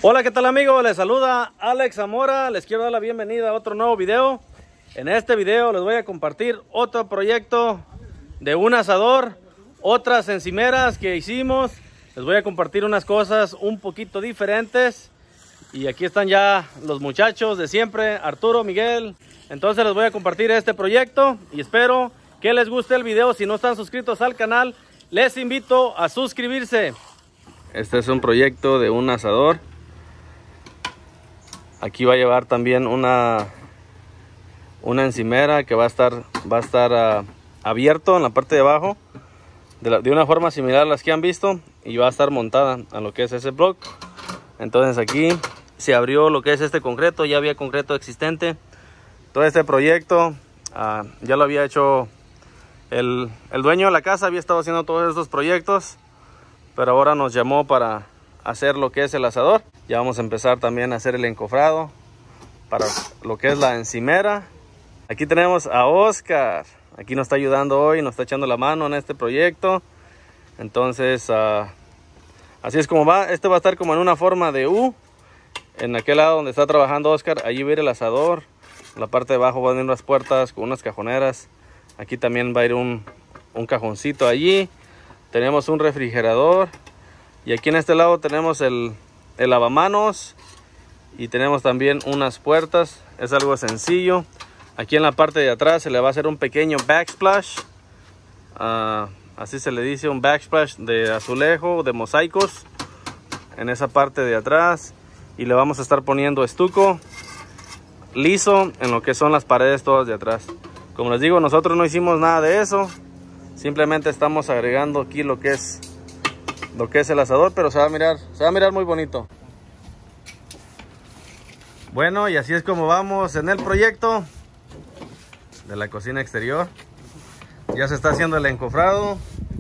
Hola, ¿qué tal amigos? Les saluda Alex Zamora. Les quiero dar la bienvenida a otro nuevo video. En este video les voy a compartir otro proyecto de un asador, otras encimeras que hicimos. Les voy a compartir unas cosas un poquito diferentes. Y aquí están ya los muchachos de siempre, Arturo, Miguel. Entonces les voy a compartir este proyecto y espero que les guste el video. Si no están suscritos al canal, les invito a suscribirse. Este es un proyecto de un asador. Aquí va a llevar también una encimera que va a estar abierto en la parte de abajo de una forma similar a las que han visto, y va a estar montada a lo que es ese block. Entonces aquí se abrió lo que es este concreto. Ya había concreto existente. Todo este proyecto ya lo había hecho el dueño de la casa. Había estado haciendo todos estos proyectos, pero ahora nos llamó para hacer lo que es el asador. Ya vamos a empezar también a hacer el encofrado para lo que es la encimera. Aquí tenemos a Oscar. Aquí nos está ayudando hoy, nos está echando la mano en este proyecto. Entonces así es como va. Este va a estar como en una forma de U. En aquel lado donde está trabajando Oscar, allí va a ir el asador. En la parte de abajo van a ir unas puertas con unas cajoneras. Aquí también va a ir un cajoncito allí. Tenemos un refrigerador. Y aquí en este lado tenemos el lavamanos. Y tenemos también unas puertas. Es algo sencillo. Aquí en la parte de atrás se le va a hacer un pequeño backsplash. Así se le dice, un backsplash de azulejo, de mosaicos. En esa parte de atrás. Y le vamos a estar poniendo estuco liso en lo que son las paredes todas de atrás. Como les digo, nosotros no hicimos nada de eso. Simplemente estamos agregando aquí lo que es el asador, pero se va a mirar muy bonito. Bueno, y así es como vamos en el proyecto de la cocina exterior. Ya se está haciendo el encofrado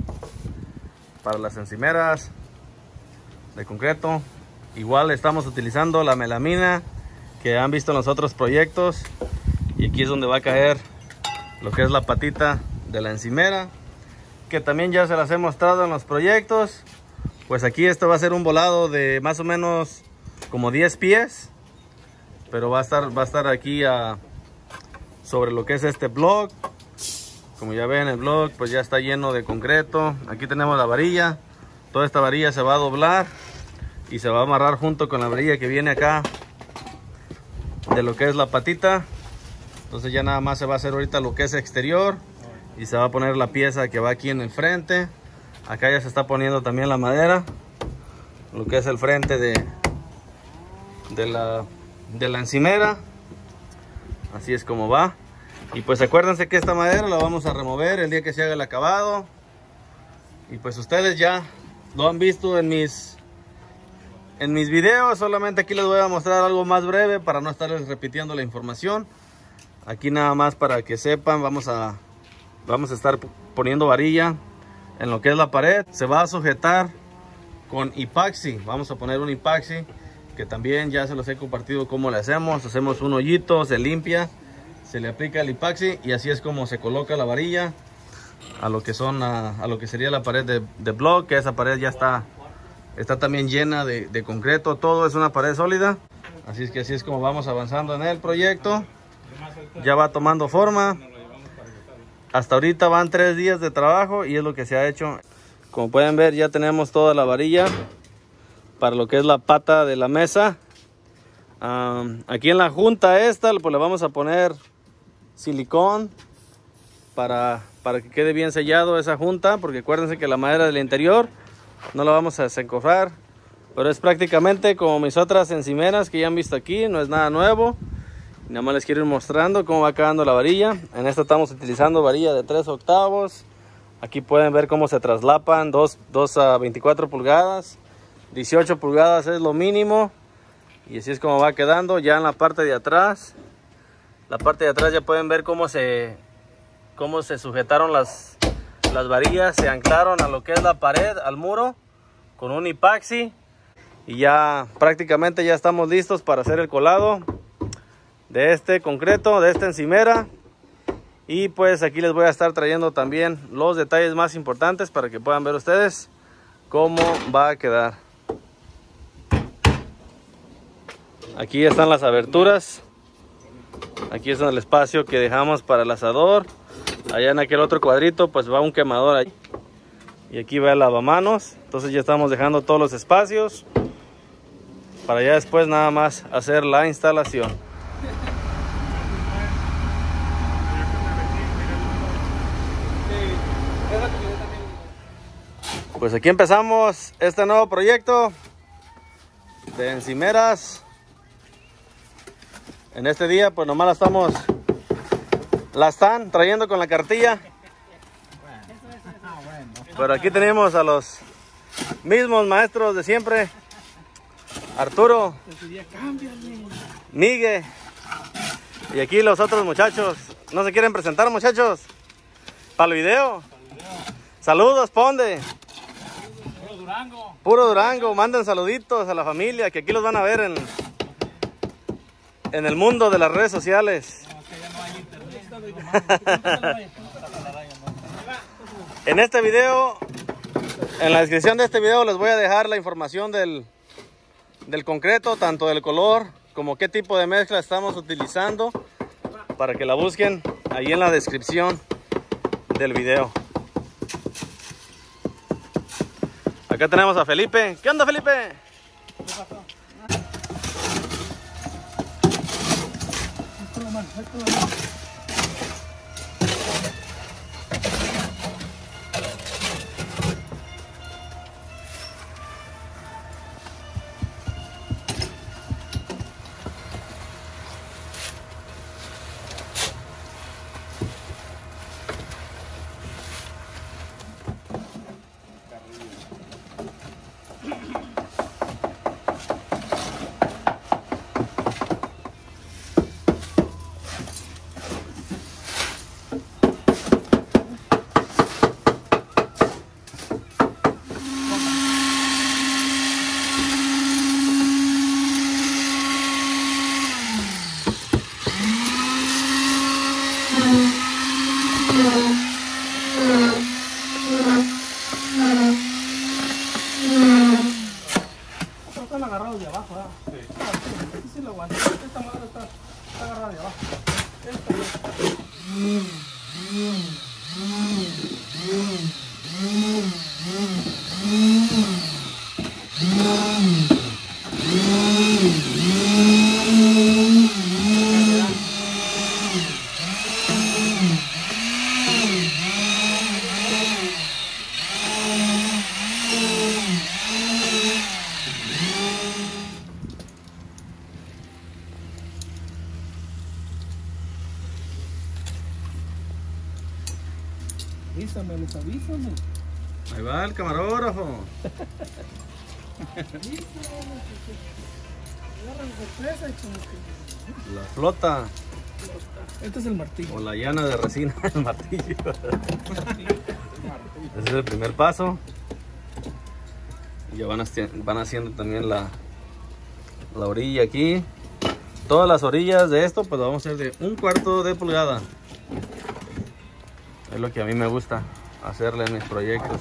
para las encimeras de concreto. Igual estamos utilizando la melamina que han visto en los otros proyectos. Y aquí es donde va a caer lo que es la patita de la encimera, que también ya se las he mostrado en los proyectos. Pues aquí esto va a ser un volado de más o menos como 10 pies. Pero va a estar aquí sobre lo que es este block. Como ya ven, el block pues ya está lleno de concreto. Aquí tenemos la varilla. Toda esta varilla se va a doblar y se va a amarrar junto con la varilla que viene acá de lo que es la patita. Entonces ya nada más se va a hacer ahorita lo que es exterior. Y se va a poner la pieza que va aquí en el frente. Acá ya se está poniendo también la madera, lo que es el frente de la encimera. Así es como va. Y pues acuérdense que esta madera la vamos a remover el día que se haga el acabado. Y pues ustedes ya lo han visto en mis videos. Solamente aquí les voy a mostrar algo más breve para no estarles repitiendo la información. Aquí nada más para que sepan, vamos a estar poniendo varilla en lo que es la pared. Se va a sujetar con epoxi. Vamos a poner un epoxi que también ya se los he compartido cómo le hacemos. Hacemos un hoyito, se limpia, se le aplica el epoxi y así es como se coloca la varilla a lo que sería la pared de block, que esa pared ya está también llena de concreto. Todo es una pared sólida. Así es como vamos avanzando en el proyecto. Ya va tomando forma. Hasta ahorita van 3 días de trabajo y es lo que se ha hecho. Como pueden ver, ya tenemos toda la varilla para lo que es la pata de la mesa. Aquí en la junta esta pues le vamos a poner silicón para que quede bien sellado esa junta, porque acuérdense que la madera del interior no la vamos a desencofrar, pero es prácticamente como mis otras encimeras que ya han visto aquí. No es nada nuevo. Nada más les quiero ir mostrando cómo va quedando la varilla. En esta estamos utilizando varilla de 3/8. Aquí pueden ver cómo se traslapan. 2 a 24 pulgadas. 18 pulgadas es lo mínimo. Y así es como va quedando. Ya en la parte de atrás. La parte de atrás ya pueden ver cómo se sujetaron las varillas. Se anclaron a lo que es la pared, al muro, con un epoxi. Y ya prácticamente ya estamos listos para hacer el colado de este concreto, de esta encimera. Y pues aquí les voy a estar trayendo también los detalles más importantes para que puedan ver ustedes cómo va a quedar. Aquí están las aberturas. Aquí es el espacio que dejamos para el asador. Allá en aquel otro cuadrito pues va un quemador ahí. Y aquí va el lavamanos. Entonces ya estamos dejando todos los espacios para ya después nada más hacer la instalación. Pues aquí empezamos este nuevo proyecto de encimeras. En este día pues nomás la están trayendo con la cartilla. Pero aquí tenemos a los mismos maestros de siempre. Arturo, Miguel y aquí los otros muchachos. ¿No se quieren presentar, muchachos? ¿Para el video? Saludos, Ponde. Puro Durango. Puro Durango. Manden saluditos a la familia, que aquí los van a ver en el mundo de las redes sociales. No, que ya no hay internet. En este video, en la descripción de este video les voy a dejar la información del concreto, tanto del color como qué tipo de mezcla estamos utilizando, para que la busquen ahí en la descripción del video. Acá tenemos a Felipe. ¿Qué onda, Felipe? ¿Qué pasó? Están agarrados de abajo, ¿verdad? Sí. Este sí lo aguanta. Esta madre está agarrada de abajo. Avísame, les avísame. Ahí va el camarógrafo. Agarran sorpresa y como que... La flota Este es el martillo. o la llana de resina del martillo. Ese es el primer paso. Ya van haciendo también la orilla aquí. Todas las orillas de esto pues lo vamos a hacer de 1/4 de pulgada. Es lo que a mí me gusta hacerle en mis proyectos.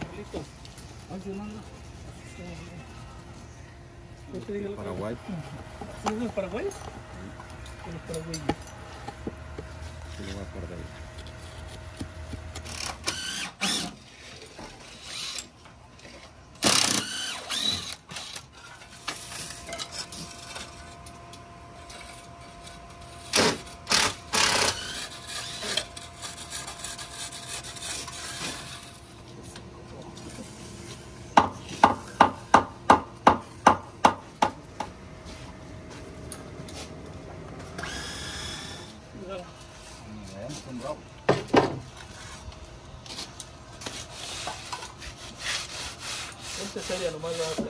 Paraguay. ¿Son los paraguayos? Los paraguayos. Sí, lo voy a perder. Este sería nomás la otra.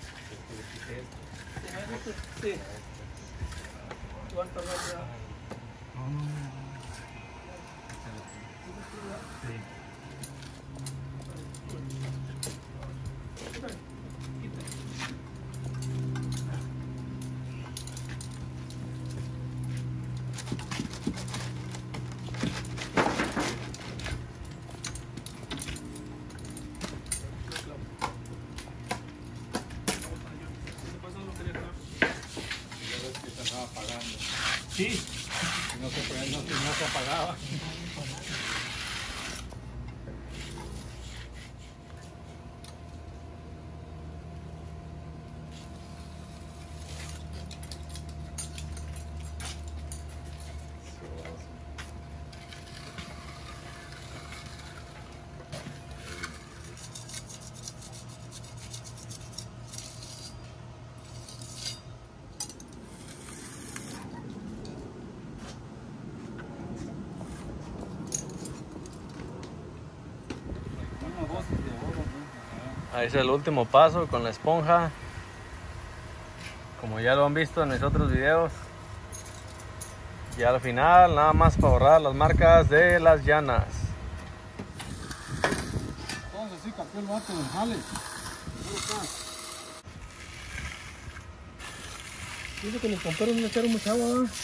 Sí. Va a tardar ya. Sí. No se apagaba. Ahí es el último paso con la esponja, como ya lo han visto en mis otros videos. Y al final nada más para borrar las marcas de las llantas. Entonces sí cambió el vato del jale. Dice que nos compraron un echar mucha agua, ¿verdad?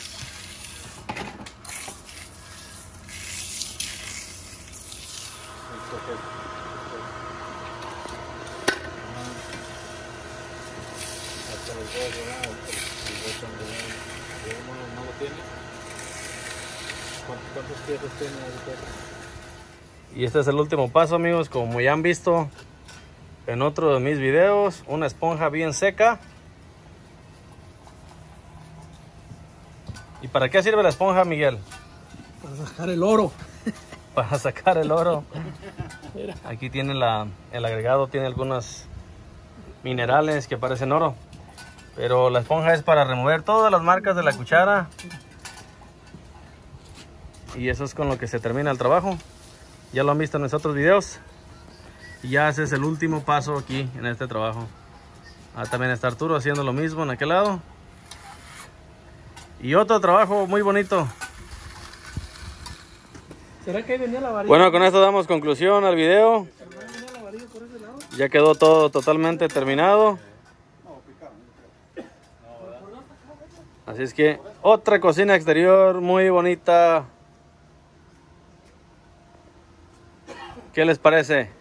¿No lo tiene? ¿Cuántos piezas tiene ahorita? Y este es el último paso, amigos, como ya han visto en otro de mis videos. Una esponja bien seca. ¿Y para qué sirve la esponja, Miguel? Para sacar el oro. Para sacar el oro. Aquí tiene el agregado, tiene algunos minerales que parecen oro. Pero la esponja es para remover todas las marcas de la cuchara. Y eso es con lo que se termina el trabajo. Ya lo han visto en mis otros videos. Y ya ese es el último paso aquí en este trabajo. También está Arturo haciendo lo mismo en aquel lado. Y otro trabajo muy bonito. ¿Será que ahí venía la varilla? Bueno, con esto damos conclusión al video. ¿Venía la varilla por ese lado? Ya quedó todo totalmente terminado. Así es que otra cocina exterior muy bonita. ¿Qué les parece?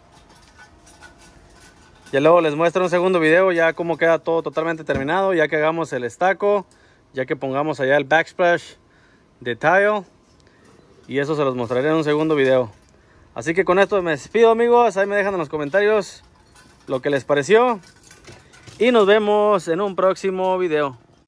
Ya luego les muestro un segundo video ya cómo queda todo totalmente terminado, ya que hagamos el estaco, ya que pongamos allá el backsplash de tile, y eso se los mostraré en un segundo video. Así que con esto me despido, amigos. Ahí me dejan en los comentarios lo que les pareció y nos vemos en un próximo video.